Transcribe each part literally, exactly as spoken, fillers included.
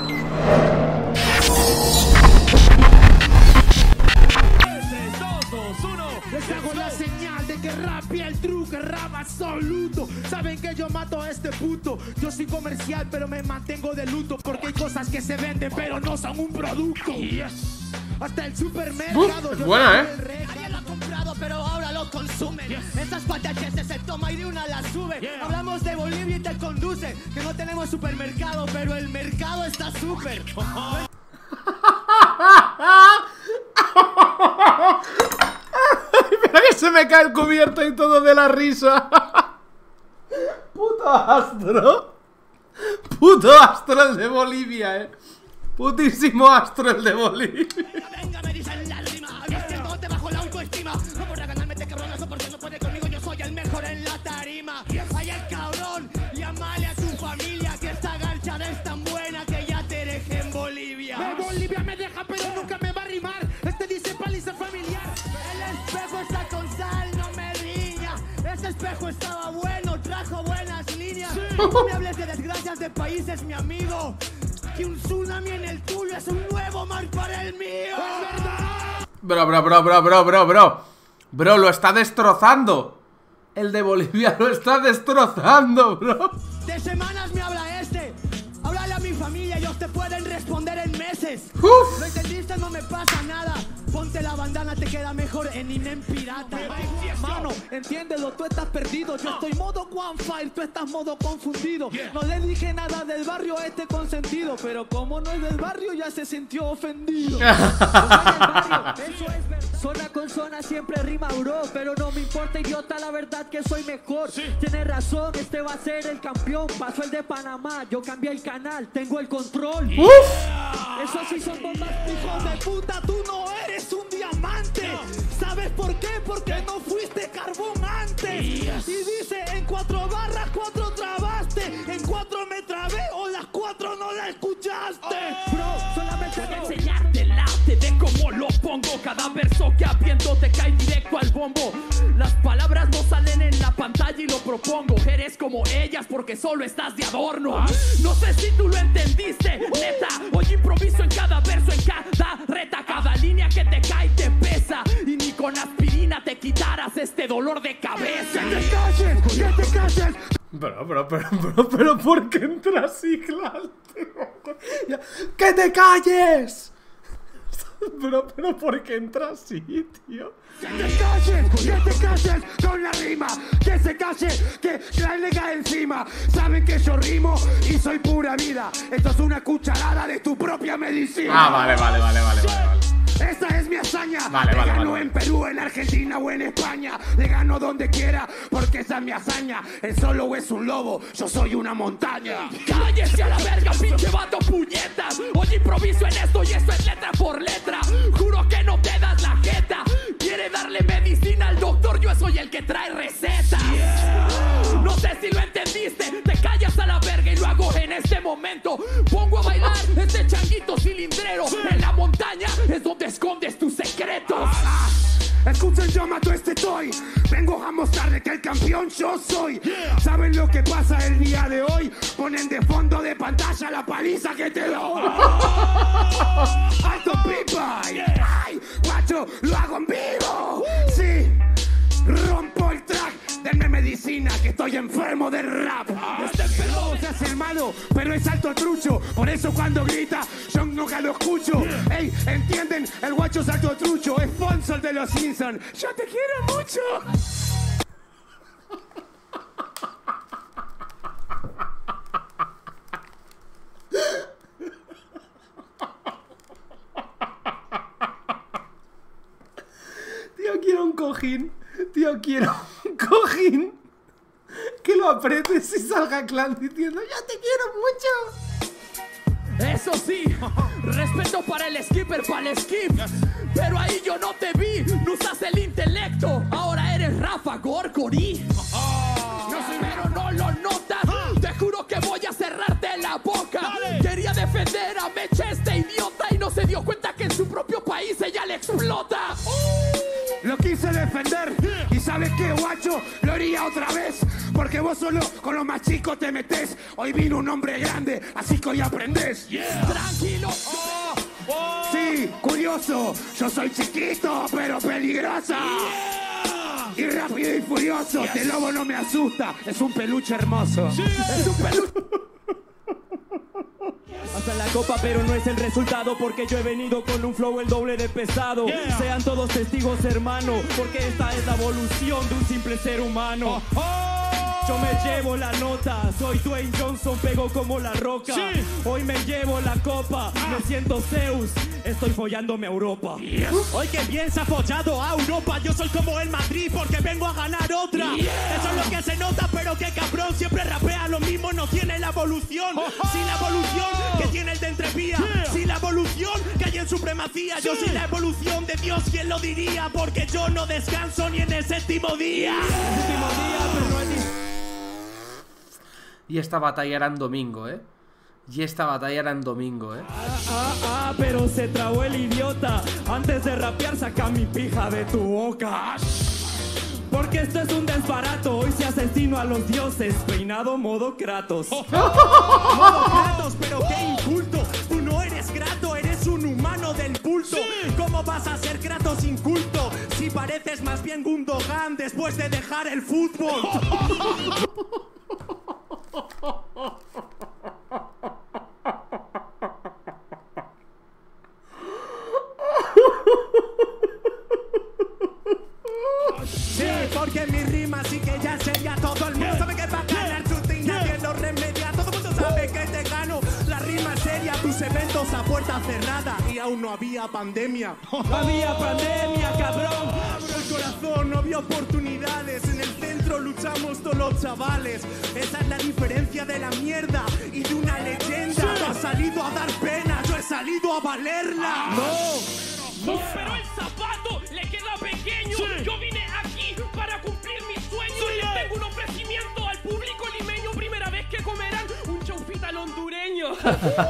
Les hago la señal de que rap y el truque, rap absoluto. Saben que yo mato a este puto. Yo soy comercial pero me mantengo de luto, porque hay cosas que se venden pero no son un producto. Yes. Hasta el supermercado. Uh, es buena, ¿eh? Alguien lo ha comprado pero ahora lo consumen. Yes. Estas patachetes se toma y de una la sube. Yeah. Hablamos de Bolivia y te conduce. Que no tenemos supermercado pero el mercado está súper. Mira que se me cae el cubierto y todo de la risa. Puto Astro. Puto Astro el de Bolivia, eh. Putísimo Astro el de Bolivia. Venga, me dicen la rima. No te bajo la autoestima. No por ganarme te cabronazo porque no puede conmigo. Yo soy el mejor en la tarima. Ay, el cabrón. Llámale a tu familia que esta garchada es tan buena que ya te dejé en Bolivia. De Bolivia me deja pero nunca me va a rimar. Este dice paliza familiar. El espejo está con sal, no me riña. Ese espejo estaba bueno, trajo buenas líneas. Sí. No me hables de desgracias de países, mi amigo. Que un tsunami en el tuyo es un nuevo mar para el mío. Es verdad. Bro, bro, bro, bro, bro, bro, bro. Bro, lo está destrozando. El de Bolivia lo está destrozando, bro. De semanas me habla este. Háblale a mi familia, ellos te pueden responder en meses. Uf. ¿Lo entendiste? No me pasa nada. Ponte la bandana, te queda mejor en Inem Pirata. Mano, entiéndelo, tú estás perdido. Yo estoy modo one fire, tú estás modo confundido. No le dije nada del barrio a este consentido, pero como no es del barrio ya se sintió ofendido. Barrio, eso es verdad. Zona con zona siempre rima, bro. Pero no me importa, idiota, la verdad que soy mejor. Sí. Tienes razón, este va a ser el campeón. Pasó el de Panamá, yo cambié el canal, tengo el control. Uf. Eso sí son bombas, hijos de puta, tú no eres un diamante. ¿Sabes por qué? Porque no fuiste carbón antes. Yes. Y dice, en cuatro barras, cuatro trabaste. En cuatro me trabé o las cuatro no la escuchaste. Oh. Bro, solamente voy a enseñarte el arte de cómo lo pongo. Cada verso que aviento te cae directo al bombo. Las palabras no salen en la pantalla y lo propongo. Eres como ellas porque solo estás de adorno. ¿Ah? No sé si tú lo entendiste, neta. Hoy improviso en cada verso, en cada reta. Cada línea que te cae te pesa. Y ni con aspirina te quitarás este dolor de cabeza. ¡Que te calles! ¡Que te calles! Pero, pero, pero, pero, pero, ¿por qué entras así, claro? ¡Que te calles! Pero, pero, ¿por qué entras así, tío? ¡Que te calles! ¡Que te calles con la rima! ¡Que se calle! ¡Que le cae encima! Saben que yo rimo y soy pura vida. Esto es una cucharada de tu propia medicina. Ah, vale, vale, vale, vale, vale, vale. Esa es mi hazaña. Vale, le vale, gano vale, en vale. Perú, en Argentina o en España. Le gano donde quiera porque esa es mi hazaña. El solo es un lobo, yo soy una montaña. ¡Cállese a la verga, pinche vato puñetas! Hoy improviso en esto y esto es letra por letra. Juro que no te das la jeta. Quiere darle medicina al doctor, yo soy el que trae recetas. Yeah. No sé si lo entendiste. Te callas a la verga y lo hago en este momento. Pongo a bailar este changuito cilindrero. Sí. En la montaña es donde escondes tus secretos. Ah, escuchen, yo mato este toy. Vengo a mostrarle que el campeón yo soy. Yeah. ¿Saben lo que pasa el día de hoy? Ponen de fondo de pantalla la paliza que te doy. ¡Alto pipa! Yeah. ¡Ay, guacho, lo hago en vivo! ¡Sí! Rompo el track, denme medicina que estoy enfermo de rap. Este pelado se hace el malo, pero es alto trucho. Por eso cuando grita, yo nunca lo escucho. Ey, ¿entienden? El guacho es alto trucho, es sponsor de los Simpsons. Yo te quiero mucho. Tío, quiero un cojín. Tío, quiero un cojín que lo apretes y salga Clan diciendo yo te quiero mucho. Eso sí, respeto para el skipper, para el skip. Pero ahí yo no te vi, no usas el intelecto. Ahora eres Rafa Gorgori. No sé, pero no lo notas. Te juro que voy a cerrarte la boca. Quería defender a Meche, este idiota, y no se dio cuenta que en su propio país ella le explota. Lo quise defender y ¿sabes qué, guacho? Lo haría otra vez porque vos solo con los más chicos te metés. Hoy vino un hombre grande, así que hoy aprendés. Yeah. Tranquilo. Oh, oh. Sí, curioso, yo soy chiquito, pero peligroso. Yeah. Y rápido y furioso, yes. Este lobo no me asusta, es un peluche hermoso. Sí. Es un peluche. Hasta la copa, pero no es el resultado, porque yo he venido con un flow el doble de pesado. Yeah. Sean todos testigos, hermano, porque esta es la evolución de un simple ser humano. Oh, oh. Yo me llevo la nota, soy Dwayne Johnson, pego como la roca. Sí. Hoy me llevo la copa, ah. me siento Zeus, estoy follándome a Europa. Yes. Hoy que bien se ha follado a Europa, yo soy como el Madrid porque vengo a ganar otra. Yeah. Eso es lo que se nota, pero que cabrón, siempre rapea lo mismo, no tiene la evolución. Oh, oh. Si la evolución que tiene el de entrevía, Yeah. si la evolución que hay en supremacía, Sí. yo soy la evolución de Dios, ¿quién lo diría? Porque yo no descanso ni en el séptimo día. Yeah. Séptimo día, pero no es... Y esta batalla era en domingo, ¿eh? Y esta batalla era en domingo, ¿eh? Ah, ah, ah, pero se trabó el idiota. Antes de rapear, saca mi pija de tu boca. Porque esto es un desbarato. Hoy se asesino a los dioses. Peinado modo Kratos. Oh. Modo Kratos, pero qué inculto. Tú no eres grato, eres un humano del bulto. Sí. ¿Cómo vas a ser Kratos inculto? Si pareces más bien Gundogan después de dejar el fútbol. Sí, porque mi rima sí que ya sería todo el mundo sabe que va a ganar su team, nadie lo remedia. Todo el mundo sabe que te gano. La rima es seria, tus eventos a puerta cerrada y aún no había pandemia. No había pandemia, cabrón. Abro el corazón, no había oportunidades. En el centro luchamos todos los chavales. Esa es la diferencia de la mierda y de una leyenda. Tú has salido a dar pena, yo he salido a valerla. No. No, pero el zapato le queda pequeño. Sí. Yo vine aquí para cumplir mis sueños. Sí. Les tengo un ofrecimiento al público limeño. Primera vez que comerán un chaufita al hondureño. Lo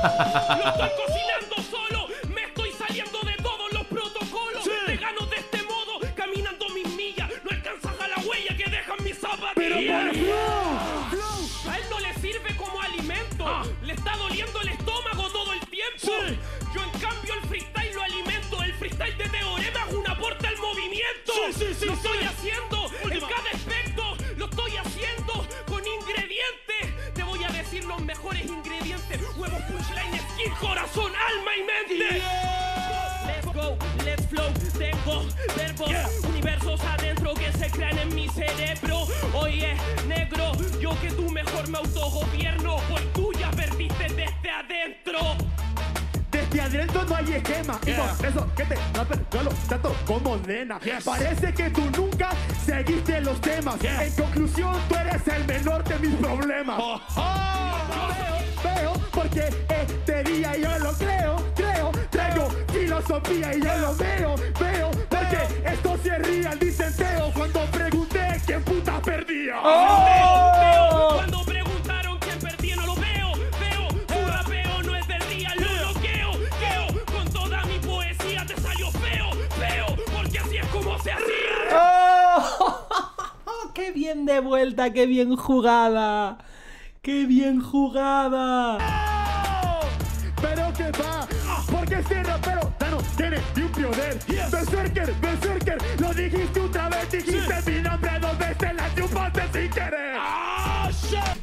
estoy cocinando solo. Me estoy saliendo de todos los protocolos. Sí. Te gano de este modo, caminando mis millas. No alcanzas a la huella que dejan mis zapatillas. Pero por flow, flow. A él no le sirve como alimento. Ah. Le está doliendo el estómago todo el tiempo. Sí. Yo en cambio el freestyle lo alimento. El freestyle de Teorema es un aporte al movimiento. Sí, sí, sí, lo sí. estoy haciendo Última. en cada aspecto. Lo estoy haciendo con ingredientes. Te voy a decir los mejores ingredientes. Huevos, punchline, skin, corazón, alma y mente. Yeah. Let's go, let's flow. Tengo verbos, Yeah. universos adentro que se crean en mi cerebro. Oye, negro, yo que tú mejor me autogobierno. Pues tú ya perdiste desde adentro. Desde adentro no hay esquema. Yeah. Y por eso que te yo lo trato como nena. Yes. Parece que tú nunca seguiste los temas. Yeah. En conclusión, tú eres el menor de mis problemas. Oh, oh. Veo, veo, porque este día yo lo creo, creo. Traigo filosofía y yo lo veo, veo. Porque esto se rían, dicen Teo. Cuando pregunté quién puta perdía. Veo, veo, cuando preguntaron quién perdía no lo veo, veo, su rapeo no es del día, lo bloqueo, queo, con toda mi poesía te salió feo, feo, porque así es como se hacía. ¡Oh! ¡Qué bien de vuelta! ¡Qué bien jugada! ¡Qué bien jugada! Pero que va, porque este rapero ya no tiene ni un poder. Berserker, Berserker, lo dijiste otra vez, dijiste mi nombre dos veces, la chupaste sin querer. Ah, shit.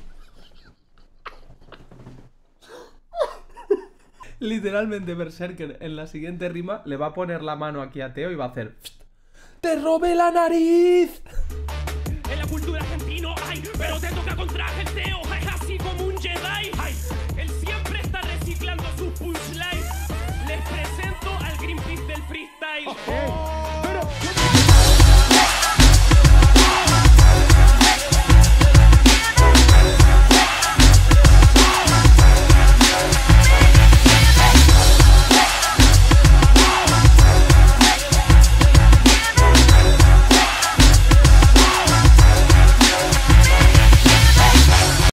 Literalmente Berserker en la siguiente rima le va a poner la mano aquí a Teo y va a hacer... ¡Te robé la nariz! En la cultura